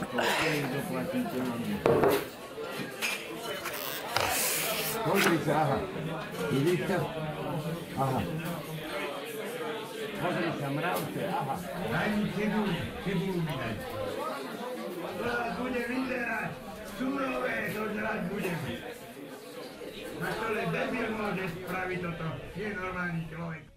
Pozri sa, aha. Vidíš to? Aha. Pozri sa, mravce, aha. Daj mi cibulu mi daj. To bude vyzerať surové, to žrať budem. Na stole debil môže spraviť toto, je normálny človek.